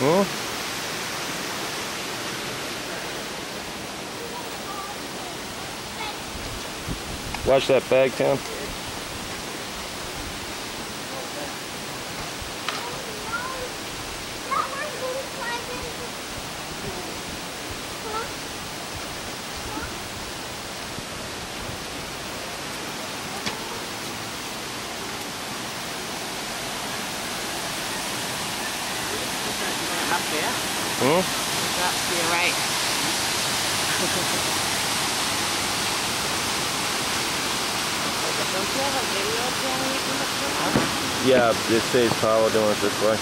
Hmm? Watch that bag, Tim. Up there. Hmm? Up to your right. Don't you have a video camera you can look for? Yeah, it saves power doing it this way.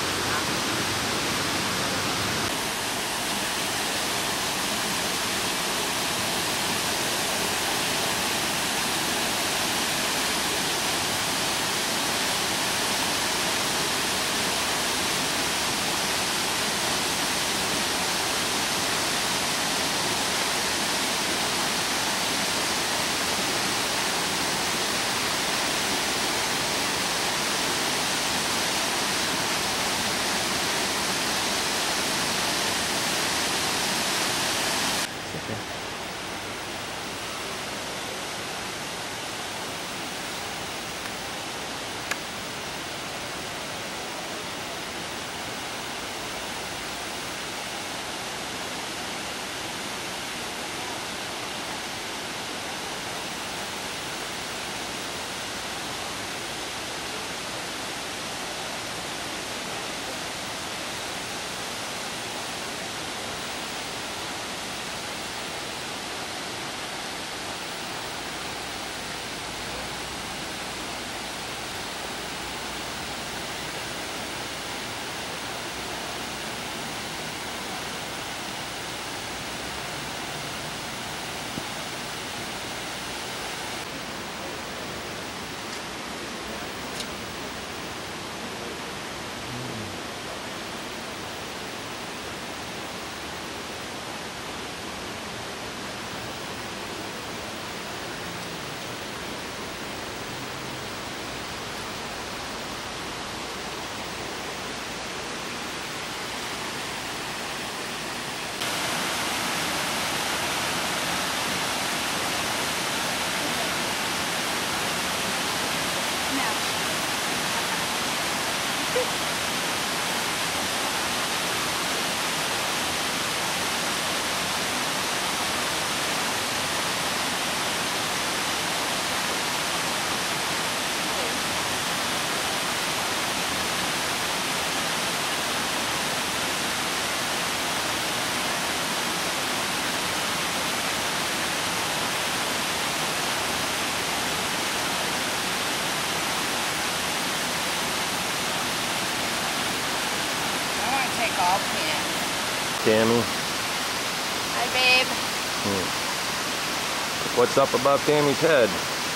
All pan. Tammy. Hi, babe. What's up about Tammy's head?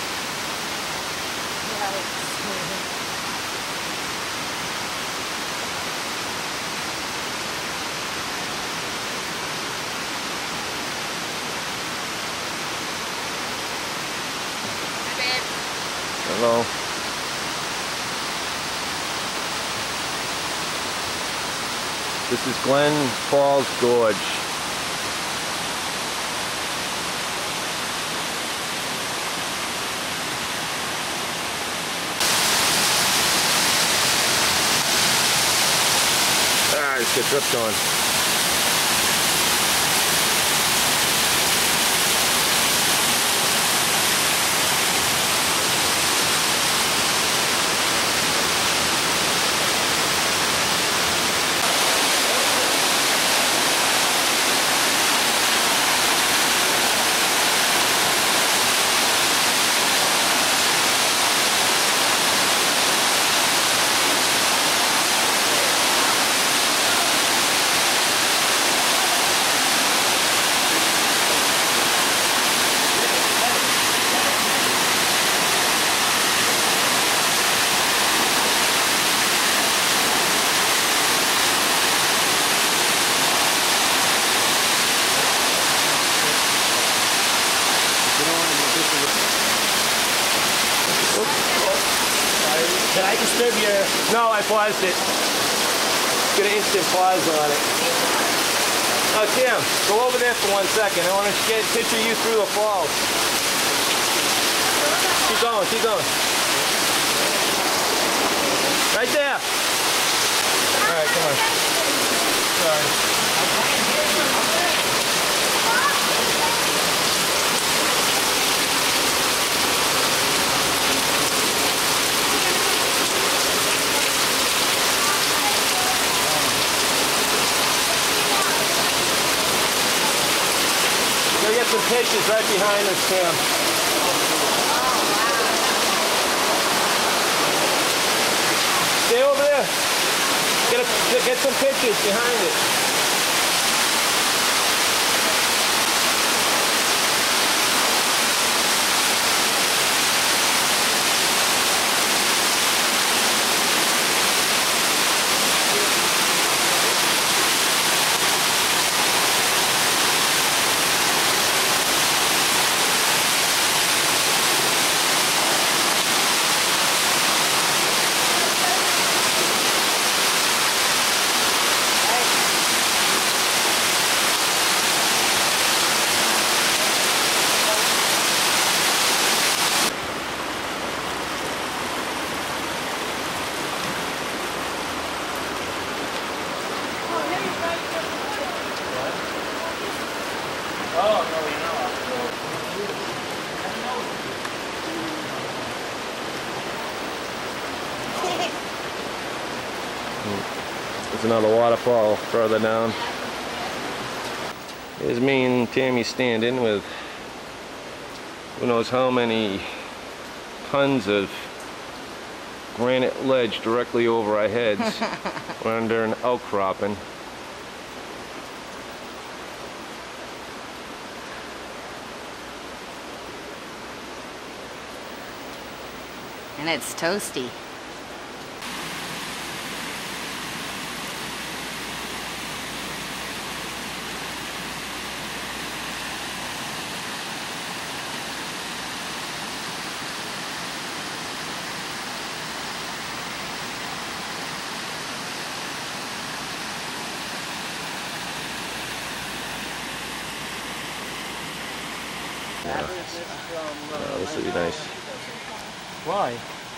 Hi, babe. Hello. This is Glen Falls Gorge. Ah, let's get dripped on. Can I disturb your... No, I paused it. It's got an instant pause on it. Oh, Tim, go over there for 1 second. I want to get a picture of you through the falls. Keep going, keep going. Right there. All right, come on. Sorry. Go get some pictures right behind us, Tim. Stay over there. Get some pictures behind it. There's another waterfall further down. Here's me and Tammy standing with who knows how many tons of granite ledge directly over our heads. We're under an outcropping. And it's toasty. Oh, this would be nice. Why?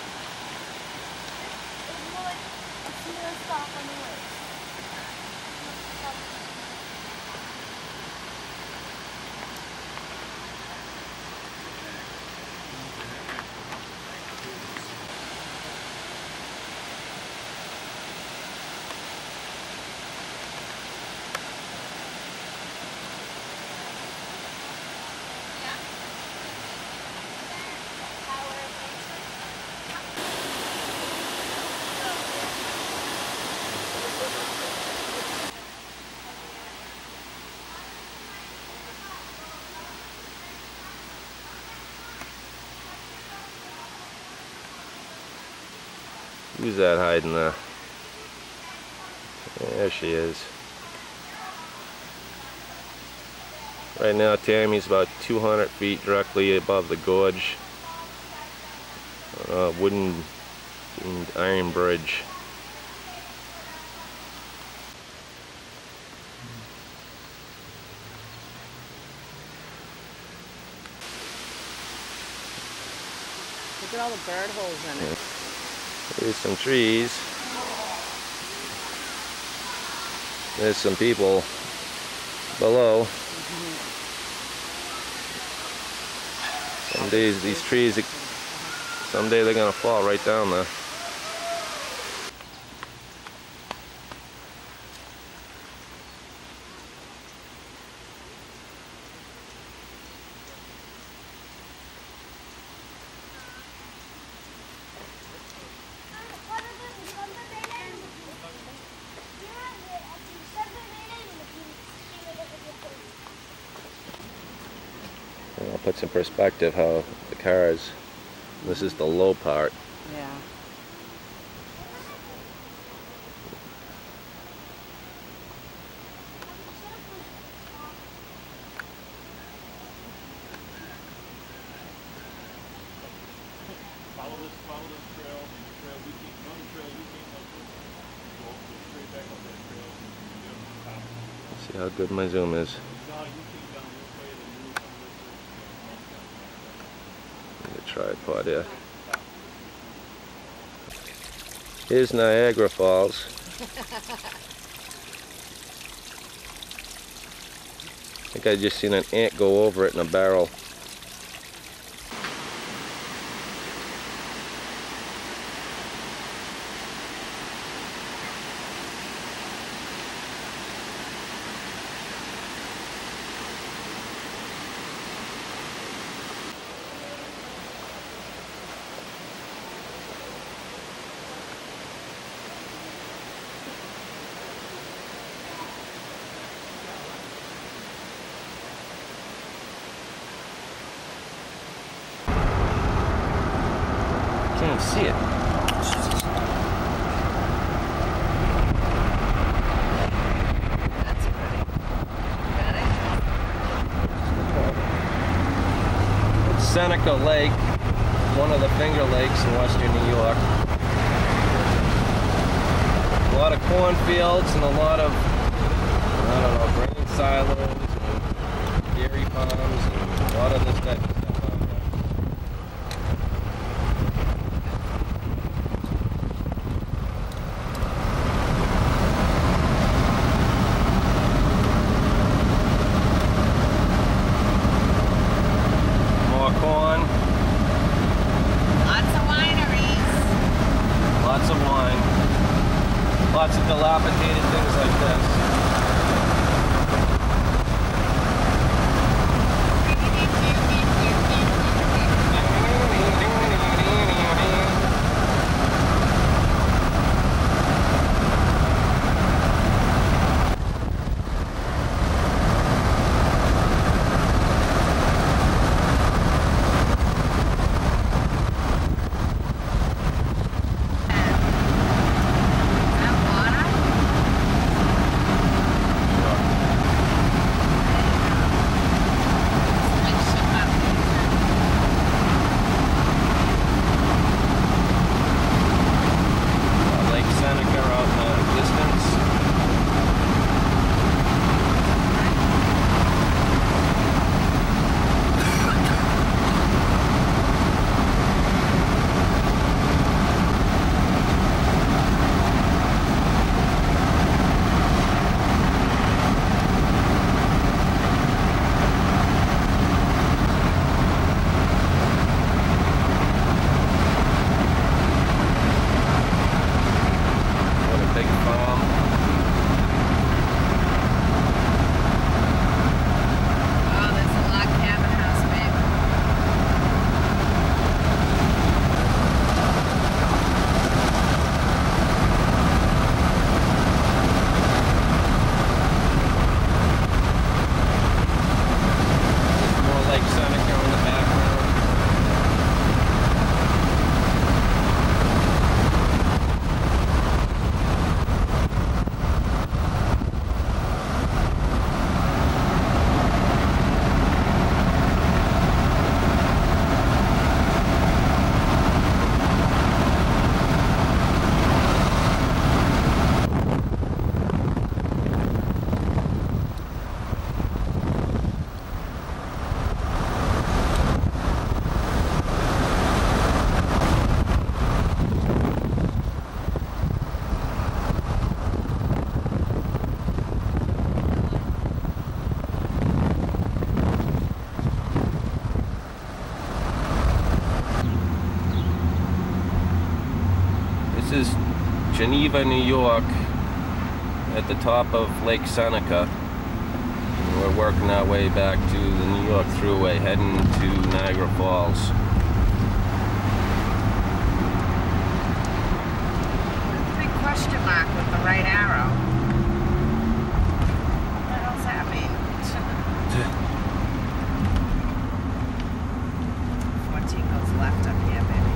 Who's that hiding there? There she is. Right now Tammy's about 200 feet directly above the gorge. Wooden and iron bridge. Look at all the bird holes in it. Here's some trees. There's some people below. Some days these trees, someday they're gonna fall right down there. I'll put some perspective how the cars, this is the low part. Yeah. Follow this trail, we keep on the trail, you keep up, go straight back up there. See how good my zoom is. The tripod here. Here's Niagara Falls. I think I just seen an ant go over it in a barrel. Can't see it. That's pretty. Got it? It's Seneca Lake, one of the Finger Lakes in western New York. A lot of cornfields and a lot of, I don't know, grain silos and dairy farms and a lot of this type of stuff out there. More corn, Lots of wineries. lots of wine, lots of dilapidated things like this. Lake Seneca out in the distance. What a big farm. Oh, there's a log cabin house, babe. More Lake Seneca in the background. This is Geneva, New York, at the top of Lake Seneca. And we're working our way back to the New York Thruway, heading to Niagara Falls. Big question mark with the right arrow. What the hell's that mean? 14 goes left up here, baby.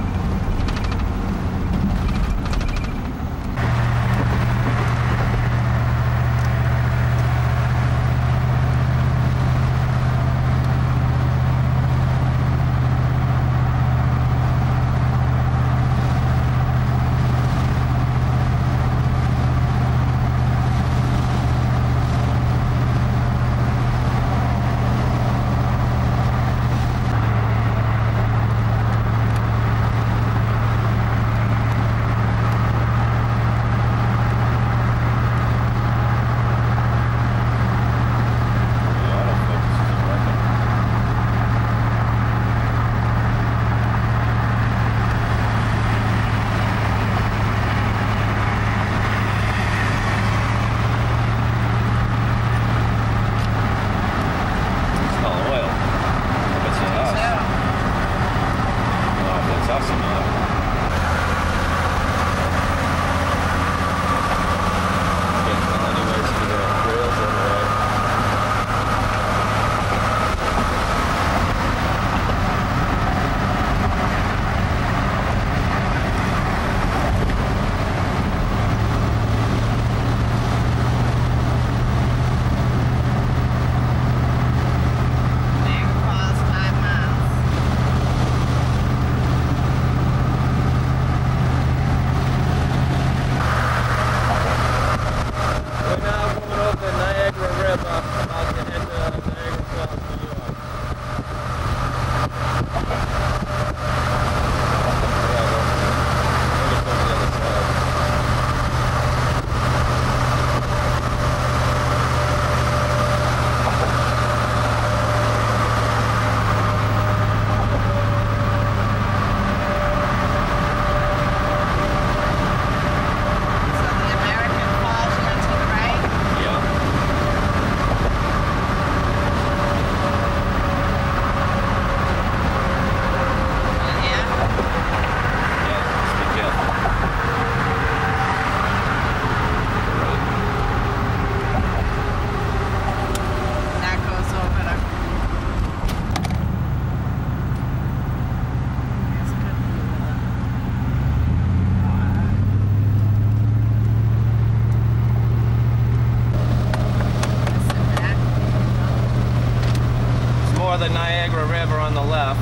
the Niagara River on the left.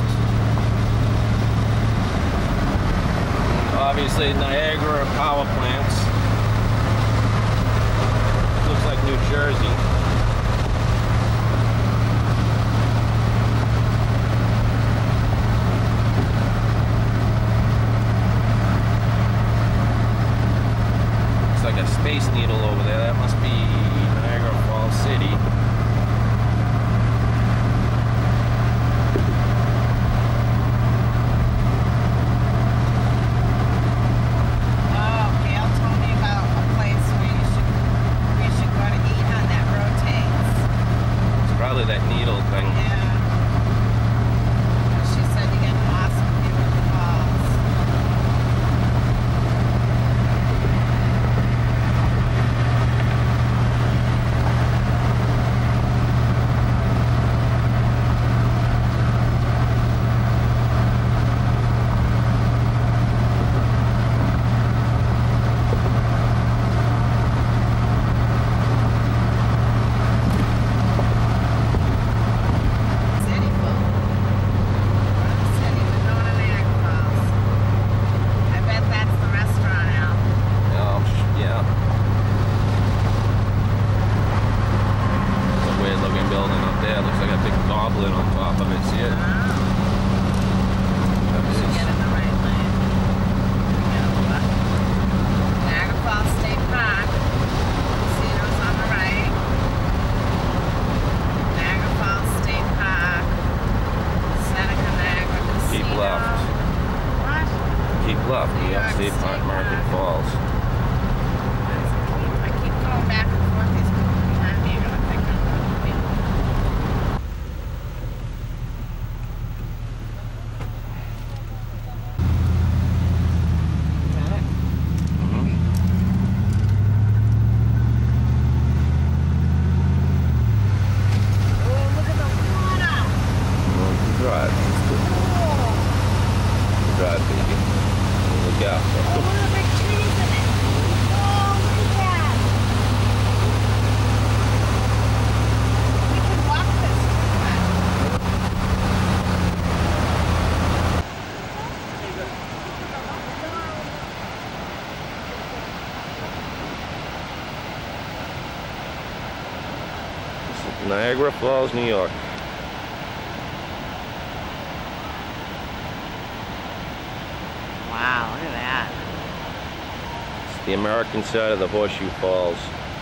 Obviously, Niagara power plants. Looks like New Jersey. Looks like a Space Needle over there. That must be Niagara Falls City. That needle thing. Yeah. She said you get an awesome view of the falls. Left, New York State Park, Market Falls. I keep going back and forth. These people behind me are going to think I'm moving. Is that it? Oh, look at the water! Well, drive. Drive, baby. Look out. Oh, look at the big trees in it. Oh, look at that. We can walk this. Niagara Falls, New York. Wow, look at that. It's the American side of the Horseshoe Falls.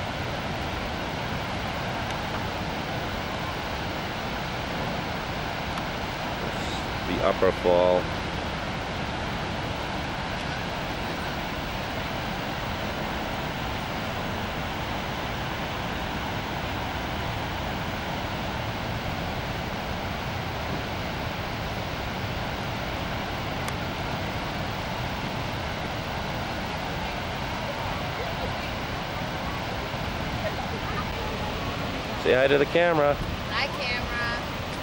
It's the upper fall. Say hi to the camera. Hi, camera.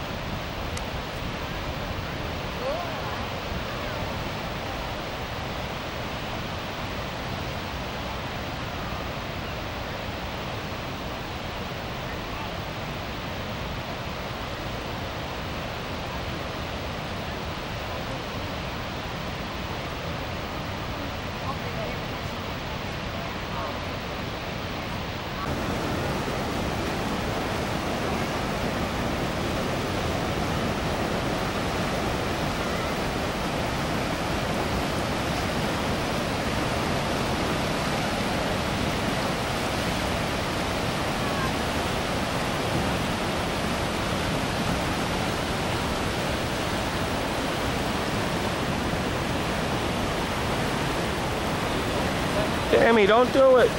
Tammy, don't do it.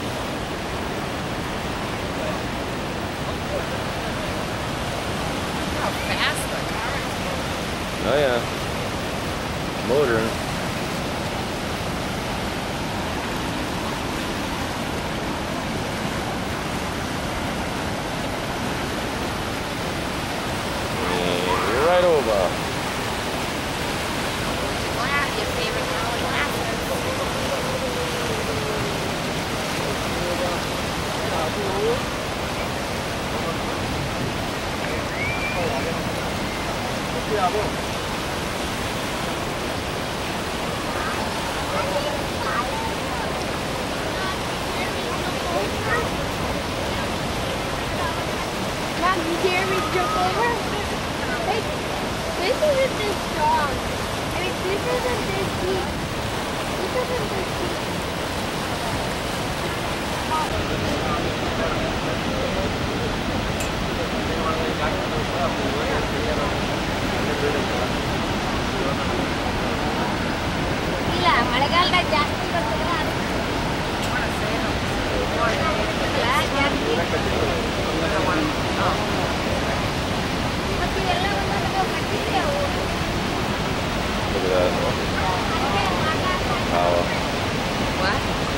How fast the car is moving. Oh yeah. Motoring. And you're right over. Your favorite color glasses. Mom, you hear me jump over? Hey, this isn't this strong. I mean, this isn't this deep. This isn't this deep. ಇಲ್ಲ ಮಳೆಗಾಲದಾಗ ಜಾಸ್ತಿ ಬರ್ತದೆ ಮತ್ತೆ ಎಲ್ಲ ಒಂದೊಂದು ಕಟ್ಟಿದೆ ಅವು Look at that. Power. What?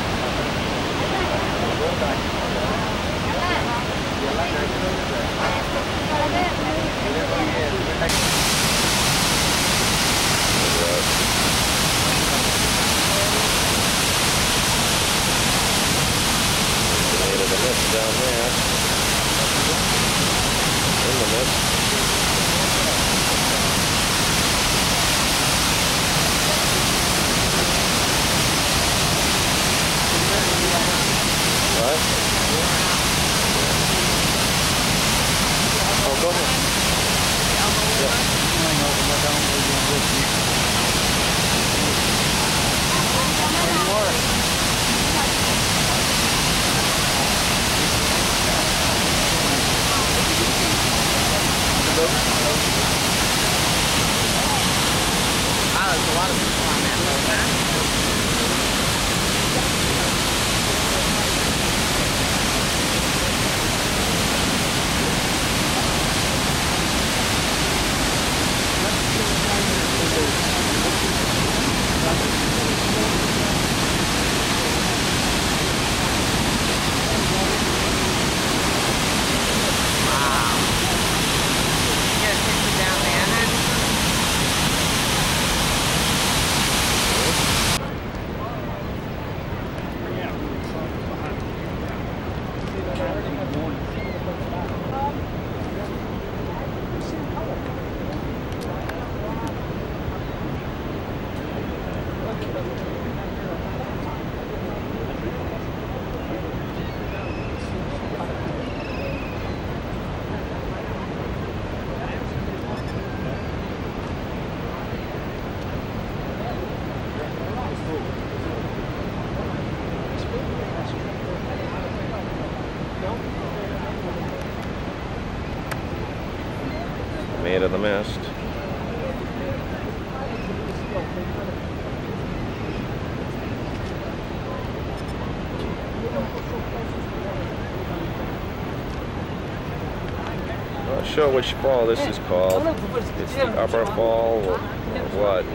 Made of the mist down there. In the mist. What? Oh, go ahead. Wow, there's a lot of people on that road, huh? Made of the mist. Not sure which fall this is called. It's the upper fall or what?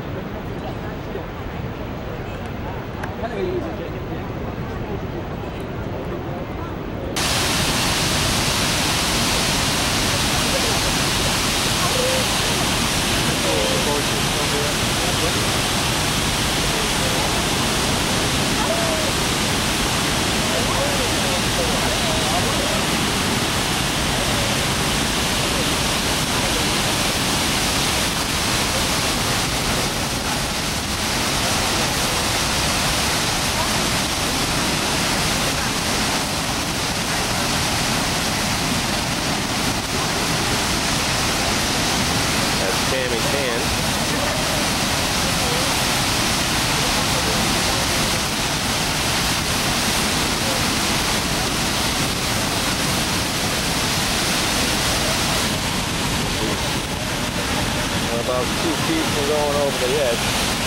About 2 feet from going over the edge.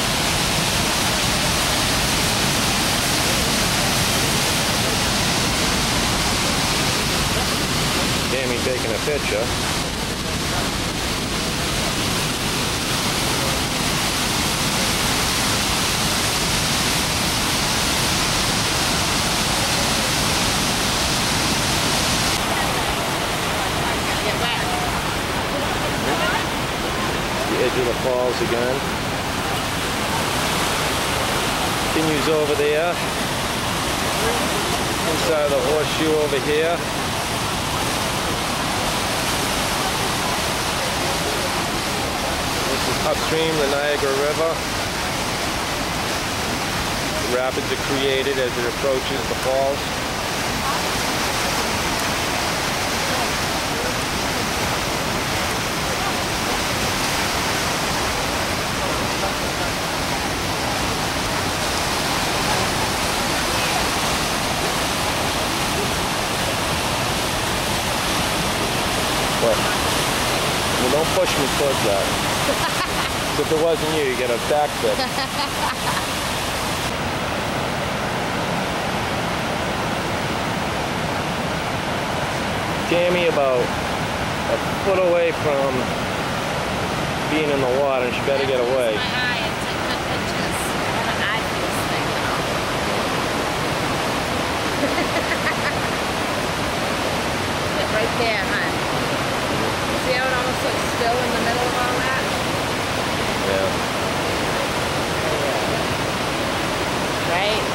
Tammy taking a picture. Edge of the falls again. Continues over there. Inside the horseshoe over here. Upstream, the Niagara River. The rapids are created as it approaches the falls. Well, don't push me towards that. If it wasn't you, you get a backflip. Tammy about a foot away from being in the water, and she better get away. My eye and take good pictures. I have an eye for this thing, you know. Sit right there, huh? See how it almost looks still in the middle of all that? Yeah. Right?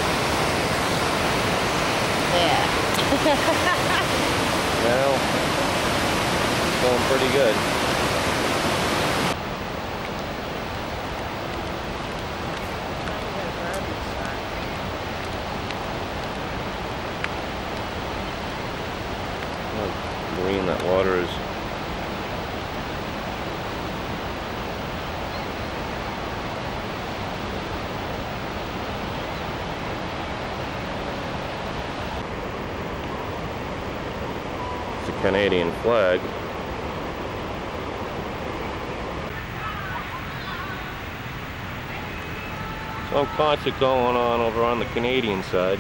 There. Well, it's going pretty good. Oh, green that water is. Canadian flag. Some concert going on over on the Canadian side.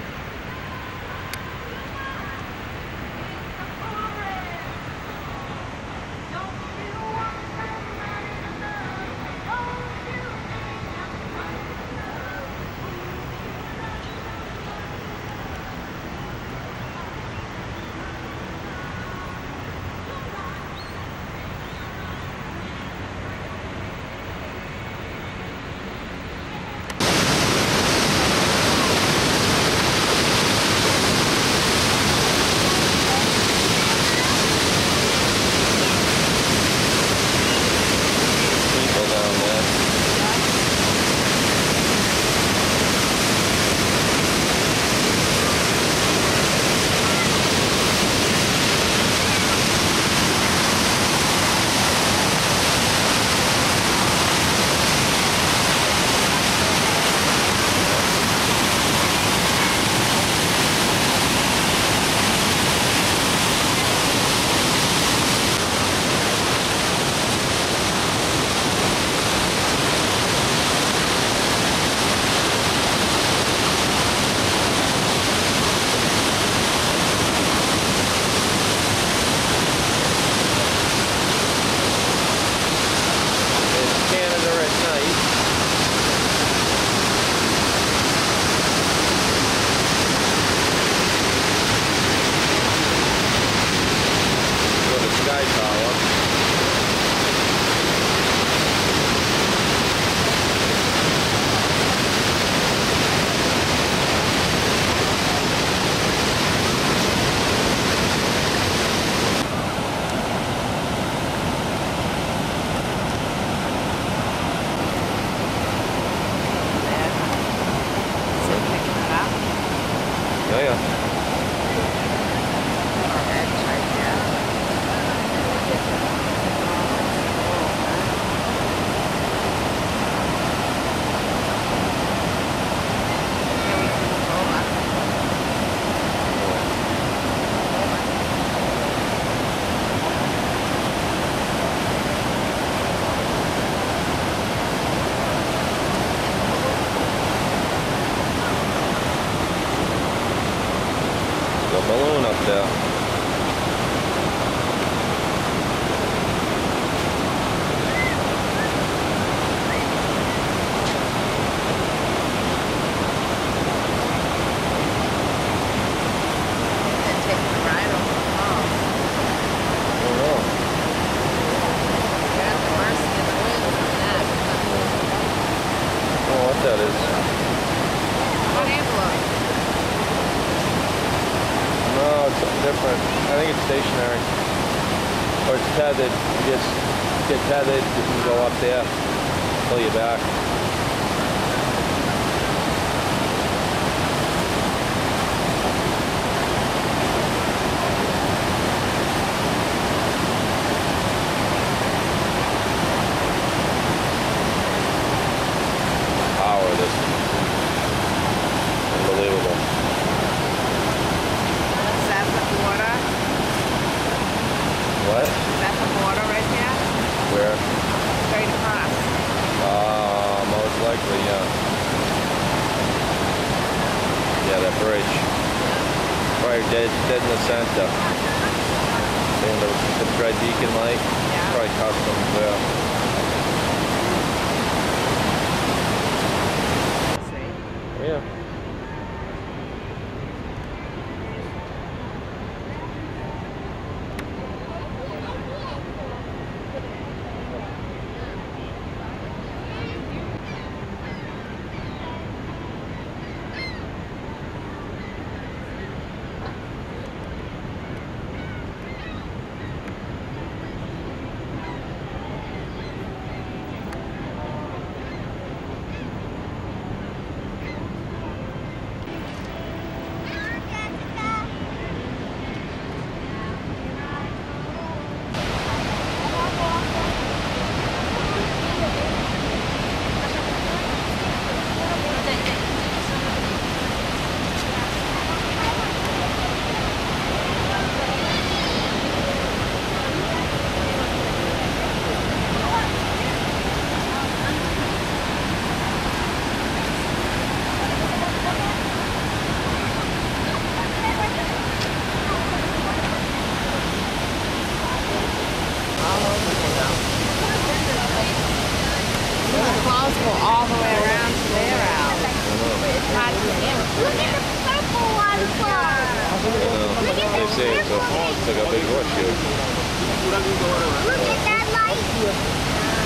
balloon up there. That is. What envelope? No, it's something different. I think it's stationary. Or it's tethered. You just get tethered, you can go up there, pull you back. Power of this. Unbelievable. Is that the border? What? Is that the border right there? Where? Straight across. Most likely, yeah. Yeah, that bridge. Right, dead in the center. And the Red Beacon light. Yeah. Probably customs there. See? Yeah. Clouds go all the way around to there, Al. It's hard to get. Look at the purple waterfall. Look at They the say it's purple. like a big horseshoe. Look at that light.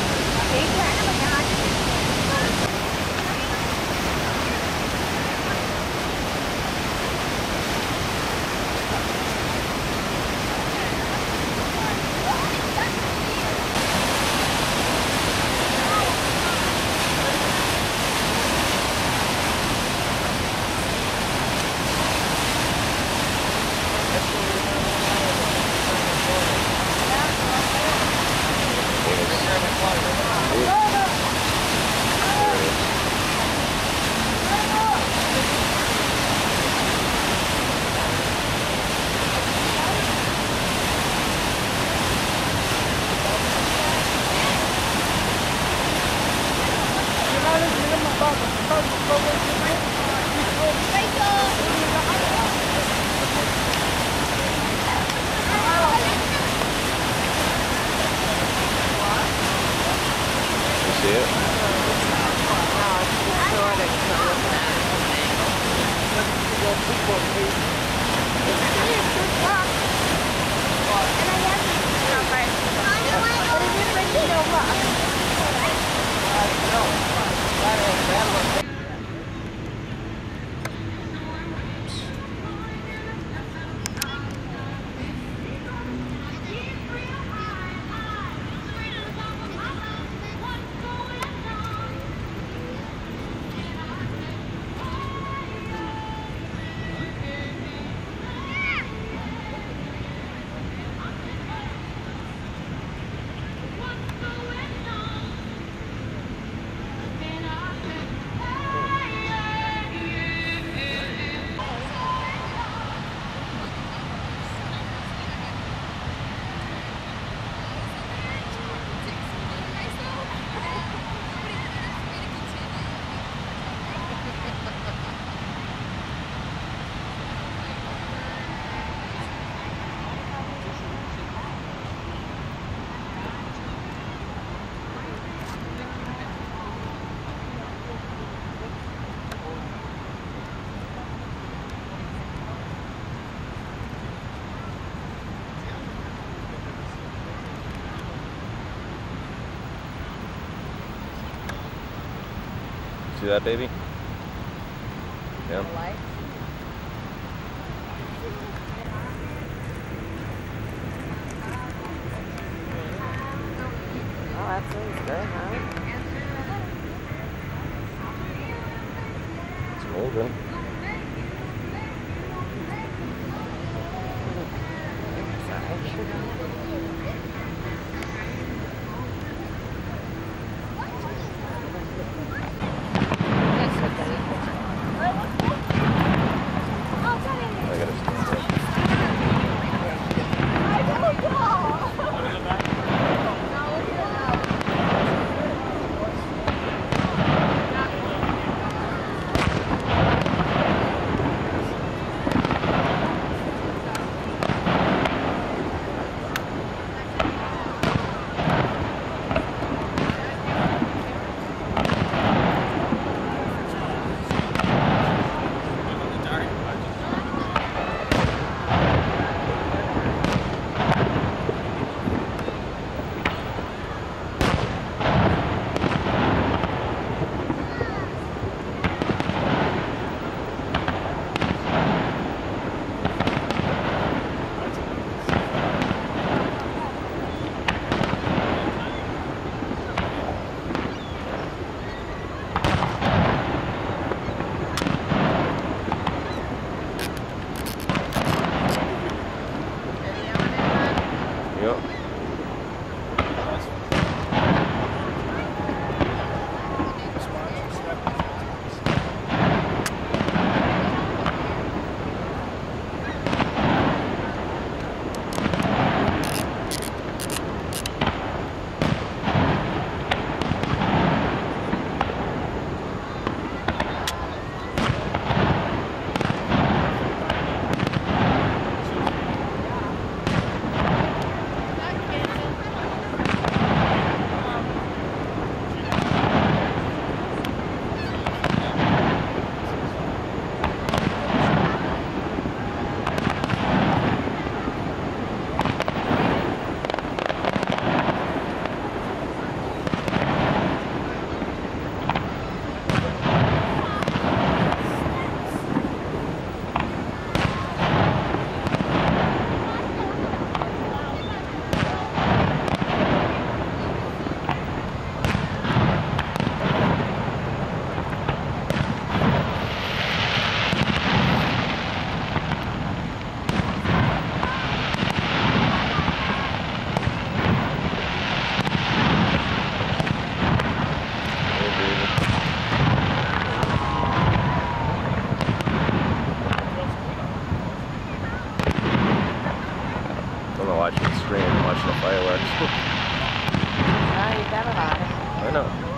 You see it? No, it's distorted, so looking at it from an angle. See that, baby? Yeah. The lights. Watson's good, huh? It's moving. I gotta stand up. Yep. I'm gonna watch the screen and watch the fireworks. Oh, you got a lot. I know.